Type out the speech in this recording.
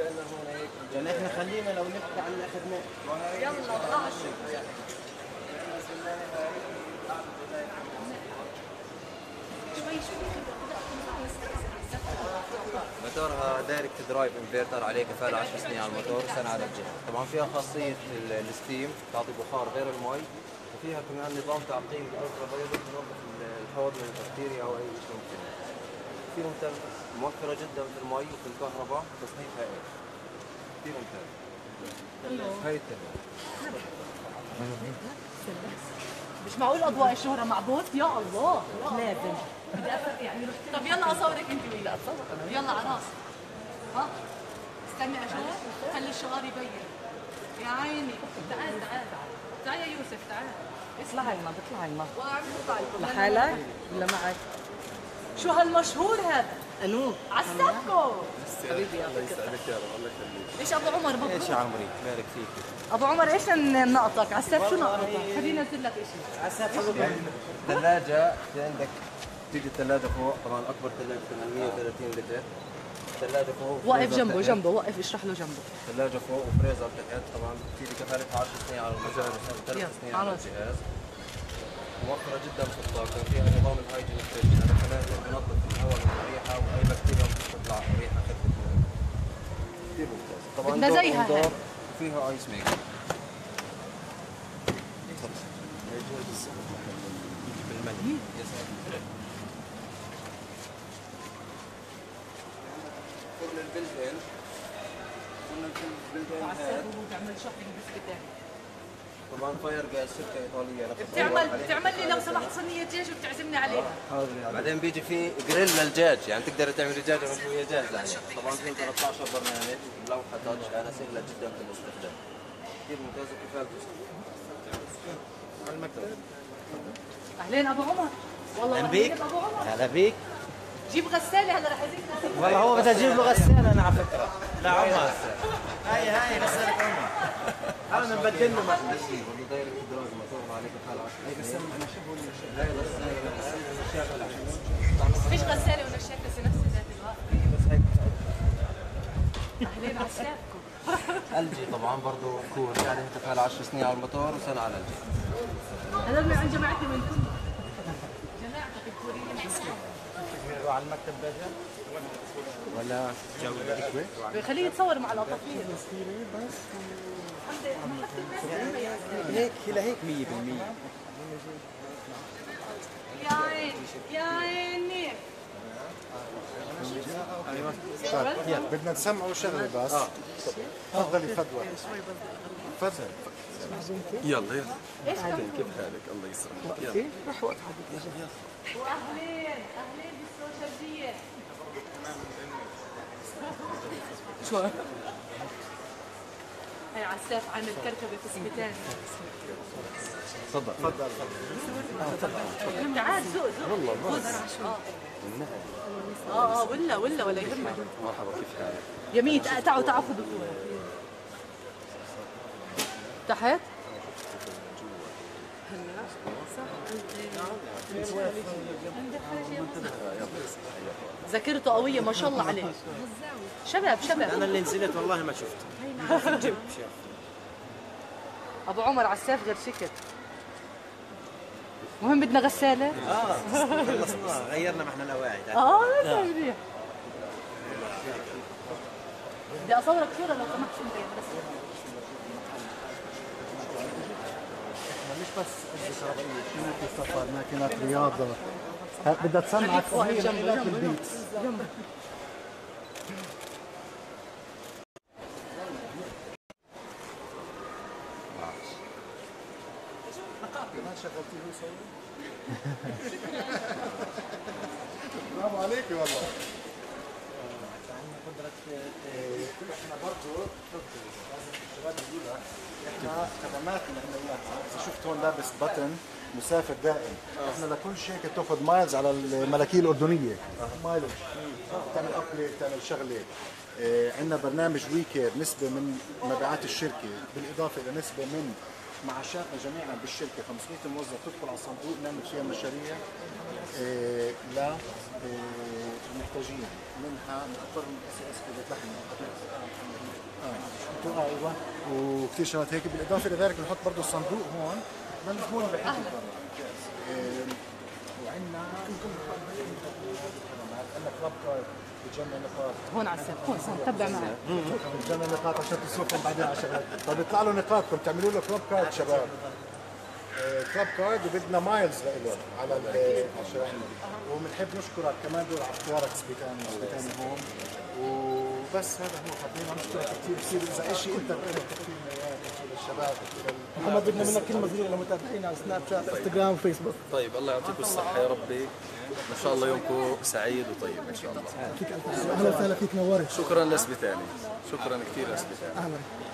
يعني احنا خلينا لو نحكي عن اللي اخذناه. يلا طلعوا موتورها دايركت درايف انفرتر، عليه كفاءة 10 سنين على الموتور وسنة على الجهاز. طبعا فيها خاصية الستيم تعطي بخار غير المي، وفيها كمان نظام تعقيم الالترافايولت ينظف الحوض من البكتيريا او اي شيء ممكن. كثير ممتاز، موفرة جدا في المي وفي الكهرباء، تصنيف هائل كثير ممتاز. هاي التلاجة مش معقول اضواء الشهرة معبود. يا الله لازم بدي افرق يعني. طب يلا اصورك انت وياه. لا اتصور يلا على راسي. ها استني اشوف، خلي الشعار يبين. يا عيني تعال تعال تعال يا يوسف تعال. اطلعي ما بطلعي ما واعمل طالب لحالك ولا معك؟ شو هالمشهور هذا؟ انوب عساكو حبيبي. الله يسعدك يا رب، الله يخليك. ايش ابو عمر مبروك. ايش يا عمري بارك فيك. ابو عمر ايش نقطك؟ عساف شو نقطك؟ خليني انزل لك شيء. عساف حلو. الثلاجة في عندك، تيجي الثلاجة فوق، طبعا أكبر ثلاجة كمان 130 لتر. الثلاجة فوق واقف جنبه جنبه، وقف اشرح له جنبه. الثلاجة فوق وفريزر تحت، طبعا بتيجي كفالتها 10 سنين على المجال و3 سنين على الجهاز. موفرة جدا في الطاقة، فيها نظام الهايجين فريش، هذا كمان بنظف الهواء من الريحة وأي بكتيريا ممكن تطلع ريحة خفت منها. كثير ممتاز. طبعا بدنا زيها هاي. وفيها آيس ميكر. بالملي فرن البلدين. عساف وهو بيعمل شوبينج بسكتين. طبعا فاير جاز، شركه ايطاليه. بتعمل لي لو سمحت صينيه دجاج وبتعزمني عليها. بعدين بيجي في جريل للدجاج، يعني تقدر تعمل دجاجه مشويه جاهزه يعني. طبعا في 13 برنامج لوحه تاتش، انا سهله جدا في الاستخدام. كثير ممتازه كفاءته. على المكتب. اهلين ابو عمر. والله اهلا بيك. ابو عمر. هلا بيك. جيب غساله هلا رح ازيد غساله. والله هو بدي اجيب له غسالة انا على فكرة. لا عمر. هاي غسالة عمر. انا مبدل له محل. والله داير الدراج موتور عليك كفاءه 10 سنين. انا شبه ولا فيش غساله ولا شيء بس نفس ذات الوقت. بس هيك. اهلين عسافكم. الجي طبعا برضه كور، عليها كفاءه 10 سنين على الموتور وسنه على الجي. هذول من عند جماعتي وين كنتوا؟ جماعتك الكوريين. على المكتب باجي ولا جو خليه يتصور مع القطافير. هيك لهيك 100%. يا عيني يا عيني. ايوه بدنا نسمعه شغله بس. تفضلي فدوى. تفضل. يلا يلا. ايش كيف حالك؟ الله يسلمك. يلا روح وقف حبيبي. واهلين اهلين بالسوشياليه. شو؟ هي عساف عامل كركبه في سكتان. تفضل تفضل. تعال زوق زوق. والله ولا يهمك. مرحبا، كيف حالك؟ يمين تعالوا خذوا صورة. تحت؟ ذاكرته قوية ما شاء الله عليه. شباب انا اللي نزلت والله ما شفته. ابو عمر عساف غير شكل. مهم بدنا غسالة؟ خلصنا غيرنا ما احنا الاواعي. منيح. بدي اصورك صورة لو سمحت انت بس. مش بس أجهزة كهربائية، ماكينات سفر، ماكينات رياضة. بدها تصنعك صغيرة البيت. ما شغلتيه هو يصور؟ برافو عليك والله. عندنا قدرة. احنا برضه لازم الشباب يقولوا لك احنا خدماتنا احنا اياها. اذا شفت هون لابس بطن مسافر دائم، احنا لكل شركه تاخذ مايلز على الملاكيه الاردنيه. مايلج تعمل ابليت، تعمل شغله. عندنا برنامج ويكير، نسبه من مبيعات الشركه بالاضافه الى نسبه من معاشاتنا جميعا بالشركه. 500 موظف تدخل على الصندوق نعمل فيها مشاريع محتاجين منها نضطر من اس اس لحم ايوه وكثير شغلات هيك. بالاضافه لذلك بنحط برضه الصندوق هون للزبون اللي بحب وعندنا عندنا كلاب كارد بتجمع نقاط هون على السيف هون تبع معي. بتجمع نقاط عشان تسوقهم بعدين على شغلات. طيب يطلع له نقاطكم تعملوا له كلاب كارد شباب. كلاب كارد وبدنا مايلز له على الشرايين. وبنحب نشكرك كمان دول على اختيارك سبيتاني هون. وبس هذا هو حبينا نشكرك كثير كثير. اذا شيء انت بتقدر تحكي لنا للشباب محمد بدنا منك كلمه صغيره لمتابعينا على سناب شات انستغرام وفيسبوك. طيب الله يعطيكم الصحة يا ربي، إن شاء الله يومكم سعيد وطيب إن شاء الله. اهلا وسهلا فيك، نورت. شكرا لسبيتاني، شكرا كثير لسبيتاني. اهلا.